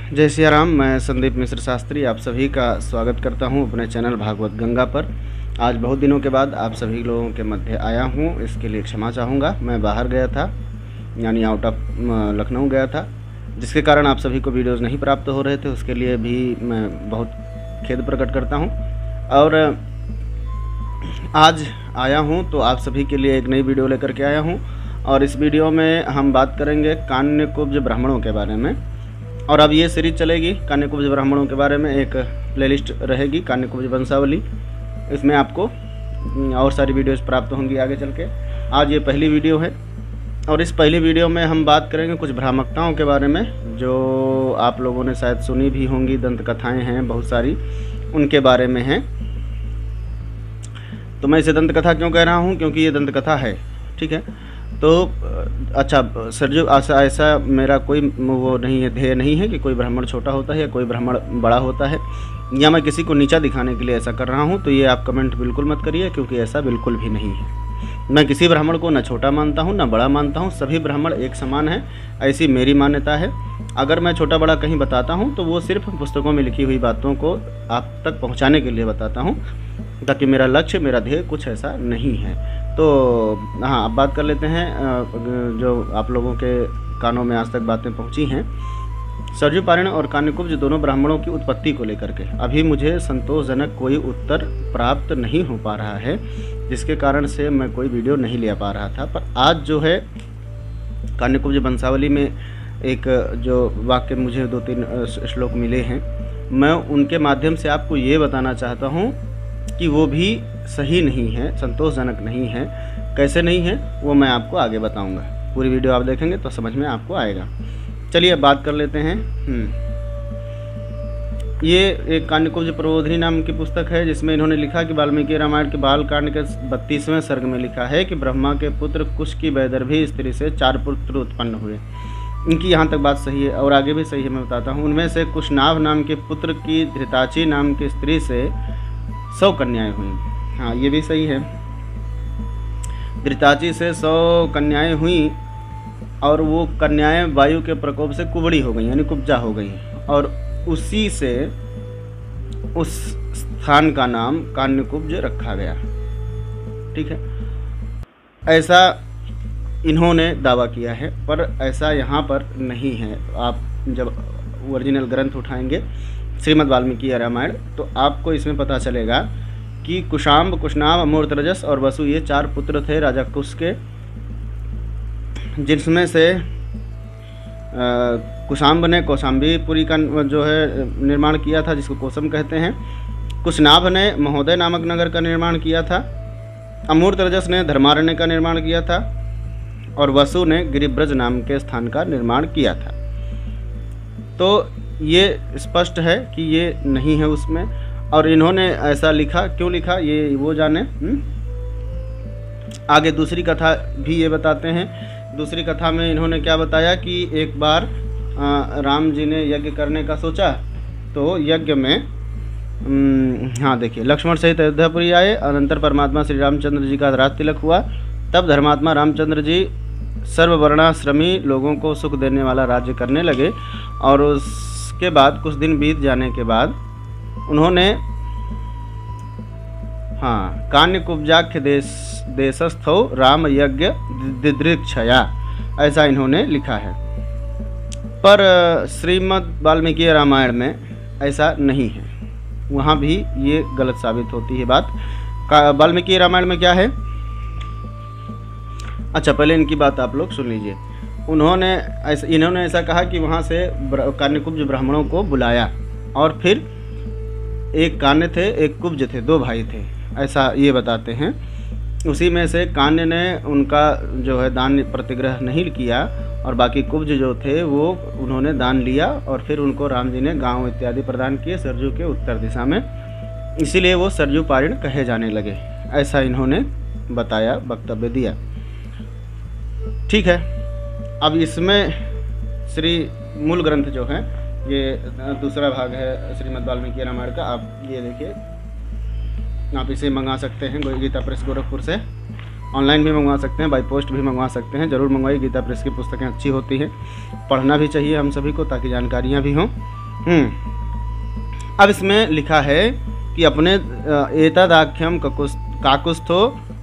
जय सिया राम। मैं संदीप मिश्र शास्त्री आप सभी का स्वागत करता हूं अपने चैनल भागवत गंगा पर। आज बहुत दिनों के बाद आप सभी लोगों के मध्य आया हूं, इसके लिए क्षमा चाहूँगा। मैं बाहर गया था, यानी आउट ऑफ लखनऊ गया था, जिसके कारण आप सभी को वीडियोज़ नहीं प्राप्त हो रहे थे। उसके लिए भी मैं बहुत खेद प्रकट करता हूँ। और आज आया हूँ तो आप सभी के लिए एक नई वीडियो लेकर के आया हूँ, और इस वीडियो में हम बात करेंगे कान्यकुब्ज ब्राह्मणों के बारे में। और अब ये सीरीज चलेगी कान्यकुब्ज ब्राह्मणों के बारे में, एक प्लेलिस्ट रहेगी कान्यकुब्ज वंशावली। इसमें आपको और सारी वीडियोस प्राप्त होंगी आगे चल के। आज ये पहली वीडियो है, और इस पहली वीडियो में हम बात करेंगे कुछ भ्रामकताओं के बारे में, जो आप लोगों ने शायद सुनी भी होंगी। दंत कथाएँ हैं बहुत सारी, उनके बारे में हैं। तो मैं इसे दंत कथा क्यों कह रहा हूँ, क्योंकि ये दंत कथा है, ठीक है। तो अच्छा सरजू, ऐसा मेरा कोई वो नहीं है, ध्येय नहीं है कि कोई ब्राह्मण छोटा होता है या कोई ब्राह्मण बड़ा होता है, या मैं किसी को नीचा दिखाने के लिए ऐसा कर रहा हूँ। तो ये आप कमेंट बिल्कुल मत करिए, क्योंकि ऐसा बिल्कुल भी नहीं है। मैं किसी ब्राह्मण को न छोटा मानता हूँ न बड़ा मानता हूँ, सभी ब्राह्मण एक समान हैं, ऐसी मेरी मान्यता है। अगर मैं छोटा बड़ा कहीं बताता हूँ तो वो सिर्फ पुस्तकों में लिखी हुई बातों को आप तक पहुँचाने के लिए बताता हूँ, ताकि मेरा लक्ष्य, मेरा ध्येय कुछ ऐसा नहीं है। तो हाँ, अब बात कर लेते हैं जो आप लोगों के कानों में आज तक बातें पहुंची हैं। सरजू पारण और कान्यकुब्ज दोनों ब्राह्मणों की उत्पत्ति को लेकर के अभी मुझे संतोषजनक कोई उत्तर प्राप्त नहीं हो पा रहा है, जिसके कारण से मैं कोई वीडियो नहीं ले पा रहा था। पर आज जो है कान्यकुब्ज वंशावली में एक जो वाक्य मुझे 2-3 श्लोक मिले हैं, मैं उनके माध्यम से आपको ये बताना चाहता हूँ कि वो भी सही नहीं है, संतोषजनक नहीं है। कैसे नहीं है वो मैं आपको आगे बताऊंगा। पूरी वीडियो आप देखेंगे तो समझ में आपको आएगा। चलिए अब बात कर लेते हैं। ये एक कान्यकुब्ज प्रबोधिनी नाम की पुस्तक है, जिसमें इन्होंने लिखा कि वाल्मीकि रामायण के बालकांड के 32वें सर्ग में लिखा है कि ब्रह्मा के पुत्र कुश की वैदर्भी स्त्री से 4 पुत्र उत्पन्न हुए। इनकी यहाँ तक बात सही है, और आगे भी सही है, मैं बताता हूँ। उनमें से कुशनाभ नाम के पुत्र की धृताची नाम की स्त्री से 100 कन्याएं हुई। हाँ, ये भी सही है। धृताची से 100 कन्याएं हुई, और वो कन्याएं वायु के प्रकोप से कुबड़ी हो गई, यानी कुब्जा हो गई, और उसी से उस स्थान का नाम कान्यकुब्ज रखा गया, ठीक है। ऐसा इन्होंने दावा किया है, पर ऐसा यहाँ पर नहीं है। आप जब ओरिजिनल ग्रंथ उठाएंगे श्रीमद् वाल्मीकि रामायण, तो आपको इसमें पता चलेगा कि कुशाम्ब, कुशनाभ, अमूर्तरजस और वसु, ये 4 पुत्र थे राजा कुश के, जिसमें से कुशाम्ब ने कौशाम्बीपुरी का जो है निर्माण किया था, जिसको कोसम कहते हैं। कुशनाभ ने महोदय नामक नगर का निर्माण किया था। अमूर्तरजस ने धर्मारण्य का निर्माण किया था, और वसु ने गिरिब्रज नाम के स्थान का निर्माण किया था। तो ये स्पष्ट है कि ये नहीं है उसमें, और इन्होंने ऐसा लिखा, क्यों लिखा ये वो जाने। आगे दूसरी कथा भी ये बताते हैं। दूसरी कथा में इन्होंने क्या बताया कि एक बार राम जी ने यज्ञ करने का सोचा, तो यज्ञ में हाँ देखिए, लक्ष्मण सहित अयोध्यापुरी आए, अनंतर परमात्मा श्री रामचंद्र जी का राज तिलक हुआ। तब धर्मात्मा रामचंद्र जी सर्ववर्णाश्रमी लोगों को सुख देने वाला राज्य करने लगे, और उसके बाद कुछ दिन बीत जाने के बाद उन्होंने हाँ कान्यकुब्जाख्य देशस्थो राम यज्ञ दिदृक्षया, ऐसा इन्होंने लिखा है। पर श्रीमद् वाल्मीकि रामायण में ऐसा नहीं है, वहाँ भी ये गलत साबित होती है बात। वाल्मीकि रामायण में क्या है, अच्छा पहले इनकी बात आप लोग सुन लीजिए। इन्होंने ऐसा कहा कि वहाँ से कान्यकुब्ज ब्राह्मणों को बुलाया, और फिर एक कान्य थे, एक कुब्ज थे, 2 भाई थे, ऐसा ये बताते हैं। उसी में से कान्य ने उनका जो है दान प्रतिग्रह नहीं किया, और बाकी कुब्ज जो थे वो उन्होंने दान लिया, और फिर उनको राम जी ने गांव इत्यादि प्रदान किए सरजू के उत्तर दिशा में, इसीलिए वो सरजू पारिण कहे जाने लगे, ऐसा इन्होंने बताया, वक्तव्य दिया, ठीक है। अब इसमें श्री मूल ग्रंथ जो है, ये दूसरा भाग है श्रीमद् वाल्मीकि रामायण का। आप ये देखिए, आप इसे मंगा सकते हैं गीता प्रेस गोरखपुर से, ऑनलाइन भी मंगवा सकते हैं, बाई पोस्ट भी मंगवा सकते हैं। ज़रूर मंगवाइए, गीता प्रेस की पुस्तकें अच्छी होती हैं, पढ़ना भी चाहिए हम सभी को ताकि जानकारियाँ भी हों। अब इसमें लिखा है कि अपने एतदाख्यम काकुस्थो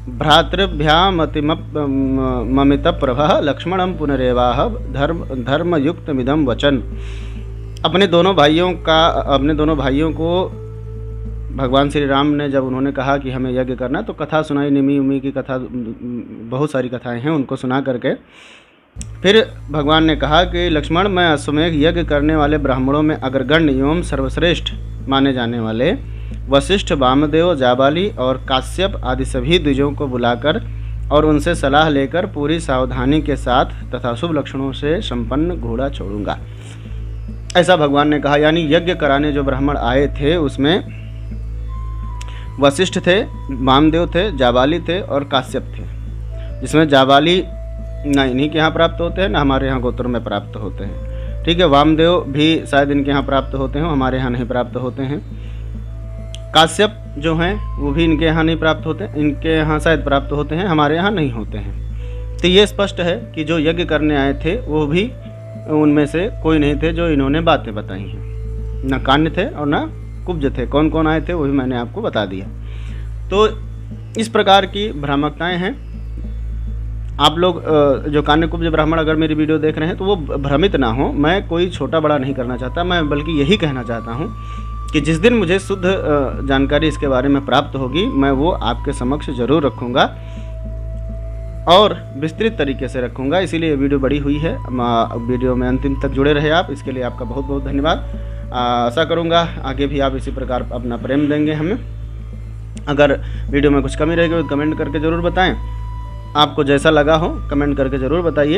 भ्रातृभ्यामतिममित प्रभः लक्ष्मणं पुनरेवाह धर्मयुक्तमिदं वचन। अपने दोनों भाइयों को भगवान श्री राम ने जब उन्होंने कहा कि हमें यज्ञ करना, तो कथा सुनाई, निमी उमी की कथा, बहुत सारी कथाएं हैं, उनको सुना करके फिर भगवान ने कहा कि लक्ष्मण, मैं अश्वमेध यज्ञ करने वाले ब्राह्मणों में अग्रगण्य एवं सर्वश्रेष्ठ माने जाने वाले वशिष्ठ, वामदेव, जाबाली और काश्यप आदि सभी द्विजों को बुलाकर और उनसे सलाह लेकर पूरी सावधानी के साथ तथा शुभ लक्षणों से संपन्न घोड़ा छोड़ूंगा। ऐसा भगवान ने कहा। यानी यज्ञ कराने जो ब्राह्मण आए थे उसमें वशिष्ठ थे, वामदेव थे, जाबाली थे और काश्यप थे, जिसमें जाबाली ना इन्हीं के यहाँ प्राप्त होते हैं, ना हमारे यहाँ गोत्र में प्राप्त होते हैं। ठीक है, वामदेव भी शायद इनके यहाँ प्राप्त होते हैं, हमारे यहाँ नहीं प्राप्त होते हैं। काश्यप जो हैं वो भी इनके यहाँ नहीं प्राप्त होते, इनके यहाँ शायद प्राप्त होते हैं, हमारे यहाँ नहीं होते हैं। तो ये स्पष्ट है कि जो यज्ञ करने आए थे वो भी उनमें से कोई नहीं थे जो इन्होंने बातें बताई हैं, ना कान्य थे और ना कुब्ज थे। कौन कौन आए थे वो भी मैंने आपको बता दिया। तो इस प्रकार की भ्रामकताएं हैं। आप लोग जो कान्य कुब्ज ब्राह्मण अगर मेरी वीडियो देख रहे हैं तो वो भ्रमित ना हो। मैं कोई छोटा बड़ा नहीं करना चाहता, मैं बल्कि यही कहना चाहता हूँ कि जिस दिन मुझे शुद्ध जानकारी इसके बारे में प्राप्त होगी मैं वो आपके समक्ष ज़रूर रखूँगा और विस्तृत तरीके से रखूँगा। इसीलिए ये वीडियो बड़ी हुई है। वीडियो में अंतिम तक जुड़े रहे आप, इसके लिए आपका बहुत बहुत धन्यवाद। आशा करूँगा आगे भी आप इसी प्रकार अपना प्रेम देंगे हमें। अगर वीडियो में कुछ कमी रहेगी तो कमेंट करके ज़रूर बताएं। आपको जैसा लगा हो कमेंट करके ज़रूर बताइए।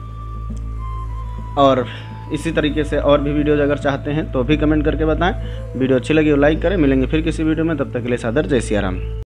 और इसी तरीके से और भी वीडियोज़ अगर चाहते हैं तो भी कमेंट करके बताएं। वीडियो अच्छी लगी तो लाइक करें। मिलेंगे फिर किसी वीडियो में, तब तक के लिए सादर जय सिया राम।